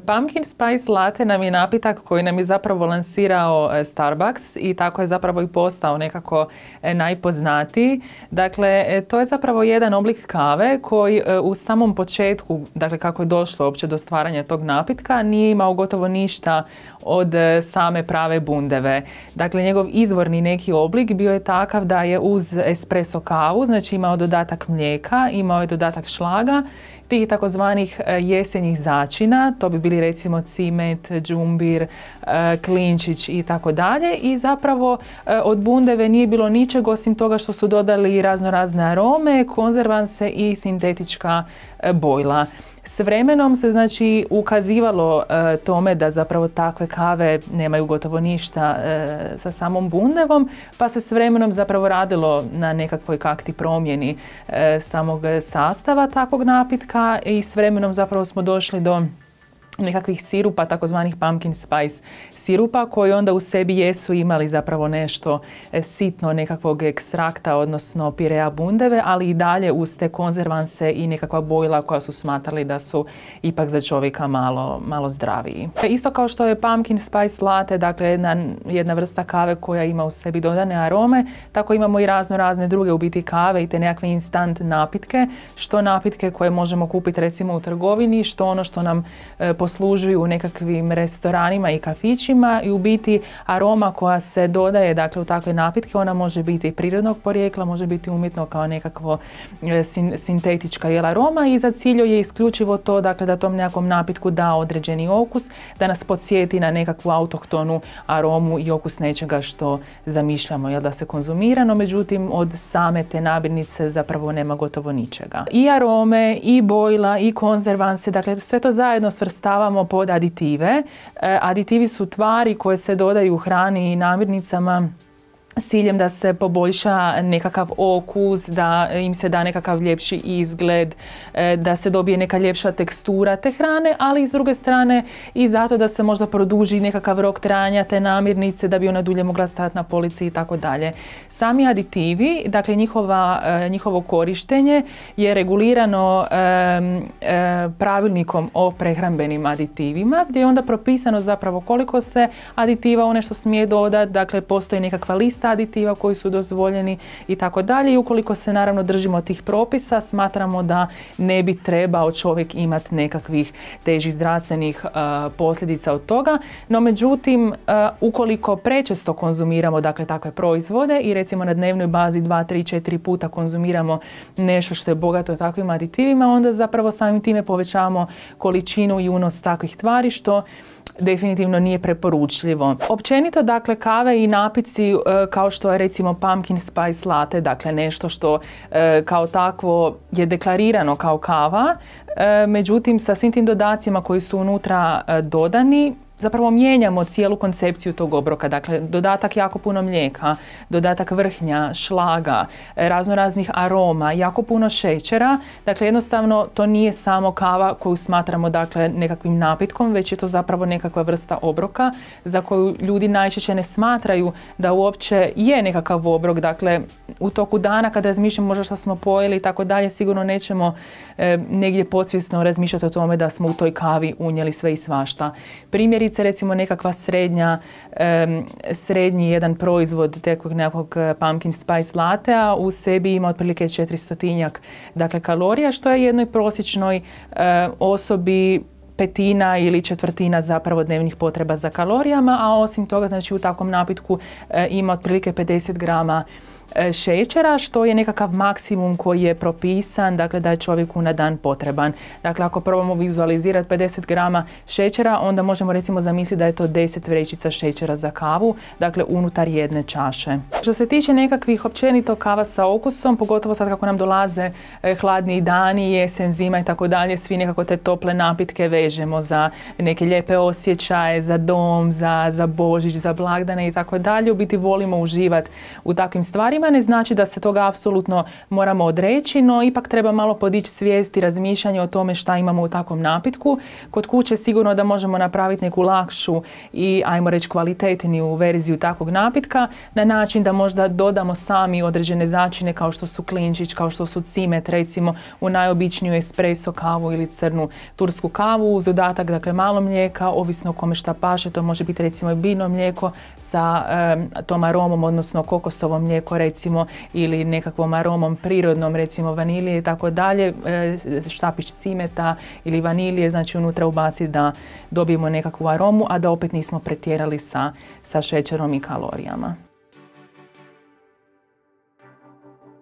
Pumpkin Spice Latte nam je napitak koji nam je zapravo lansirao Starbucks i tako je zapravo i postao nekako najpoznatiji. Dakle, to je zapravo jedan oblik kave koji u samom početku, dakle kako je došlo uopće do stvaranja tog napitka, nije imao gotovo ništa od same prave bundeve. Dakle, njegov izvorni neki oblik bio je takav da je uz espresso kavu, znači imao dodatak mlijeka, imao je dodatak šlaga, tih takozvanih jesenjih začina, to bi bili recimo cimet, džumbir, klinčić i tako dalje. I zapravo od bundeve nije bilo ničeg osim toga što su dodali razno razne arome, konzervanse i sintetička bojla. S vremenom se znači ukazivalo tome da zapravo takve kave nemaju gotovo ništa sa samom bundevom, pa se s vremenom zapravo radilo na nekakvoj kakti promjeni samog sastava takvog napitka i s vremenom zapravo smo došli do nekakvih sirupa, takozvanih pumpkin spice sirupa, koji onda u sebi jesu imali zapravo nešto sitno nekakvog ekstrakta, odnosno pirea bundeve, ali i dalje uz te konzervanse i nekakva bojila koja su smatrali da su ipak za čovjeka malo zdraviji. Isto kao što je pumpkin spice latte, dakle jedna vrsta kave koja ima u sebi dodane arome, tako imamo i razne druge u biti kave i te nekakve instant napitke, što napitke koje možemo kupiti recimo u trgovini, što ono što nam poslužuju u nekakvim restoranima i kafićima, i u biti aroma koja se dodaje dakle u takve napitke, ona može biti prirodnog porijekla, može biti umjetno kao nekakvo sintetička aroma i za cilj je isključivo to dakle da tom nekakvom napitku da određeni okus, da nas podsjeti na nekakvu autohtonu aromu i okus nečega što zamišljamo da se konzumira, no međutim od same te namirnice zapravo nema gotovo ničega. I arome, i bojla, i konzervanse, dakle sve to zajedno svrstavamo pod aditive. Aditivi su tvari koje se dodaju u hrani i namirnicama s ciljem da se poboljša nekakav okus, da im se da nekakav ljepši izgled, da se dobije neka ljepša tekstura te hrane, ali i s druge strane i zato da se možda produži nekakav rok trajanja te namirnice, da bi ona dulje mogla stajati na polici i tako dalje. Sami aditivi, dakle njihovo korištenje je regulirano pravilnikom o prehrambenim aditivima, gdje je onda propisano zapravo koliko se aditiva u nešto smije dodati, dakle postoji nekakva lista aditiva koji su dozvoljeni i tako dalje. I ukoliko se naravno držimo tih propisa, smatramo da ne bi trebao čovjek imati nekakvih težih zdravstvenih posljedica od toga. No međutim, ukoliko prečesto konzumiramo dakle takve proizvode i recimo na dnevnoj bazi 2, 3, 4 puta konzumiramo nešto što je bogato takvim aditivima, onda zapravo samim time povećavamo količinu i unos takvih tvari, što definitivno nije preporučljivo. Općenito, dakle, kave i napici kao što je recimo pumpkin spice latte, dakle nešto što kao takvo je deklarirano kao kava, međutim sa svim tim dodacima koji su unutra dodani, zapravo mijenjamo cijelu koncepciju tog obroka. Dakle, dodatak jako puno mlijeka, dodatak vrhnja, šlaga, raznoraznih aroma, jako puno šećera. Dakle, jednostavno to nije samo kava koju smatramo dakle nekakvim napitkom, već je to zapravo nekakva vrsta obroka za koju ljudi najčešće ne smatraju da uopće je nekakav obrok. Dakle, u toku dana kada razmišljamo možda što smo pojeli i tako dalje, sigurno nećemo negdje podsvjesno razmišljati o tome da smo u toj kavi unijeli sve i svašta. Primjerice, recimo nekakva srednji jedan proizvod tekog nekakvog pumpkin spice lattea u sebi ima otprilike 400 dakle kalorija, što je jednoj prosječnoj osobi petina ili četvrtina zapravo dnevnih potreba za kalorijama, a osim toga znači u takvom napitku ima otprilike 50 grama šećera, što je nekakav maksimum koji je propisan, dakle da je čovjeku na dan potreban. Dakle, ako probamo vizualizirati 50 grama šećera, onda možemo recimo zamisliti da je to 10 vrećica šećera za kavu, dakle unutar jedne čaše. Što se tiče nekakvih općenito kava sa okusom, pogotovo sad kako nam dolaze hladni dani, jesen, zima i tako dalje, svi nekako te tople napitke vežemo za neke lijepe osjećaje, za dom, za Božić, za blagdane i tako dalje. U biti volimo uživati u takvim stvarima. Ne znači da se toga apsolutno moramo odreći, no ipak treba malo podići svijest i razmišljanje o tome šta imamo u takvom napitku. Kod kuće sigurno da možemo napraviti neku lakšu i ajmo reći kvalitetniju verziju takvog napitka na način da možda dodamo sami određene začine kao što su klinčić, kao što su cimet, recimo u najobičniju espresso kavu ili crnu tursku kavu. uz dodatak, dakle malo mlijeka, ovisno kome šta paše, to može biti recimo i biljno mlijeko sa tom aromom, odnosno kokosovo mlijeko recimo ili nekakvom aromom prirodnom, recimo vanilije i tako dalje, štapić cimeta ili vanilije, znači unutra ubaciti da dobijemo nekakvu aromu, a da opet nismo pretjerali sa šećerom i kalorijama.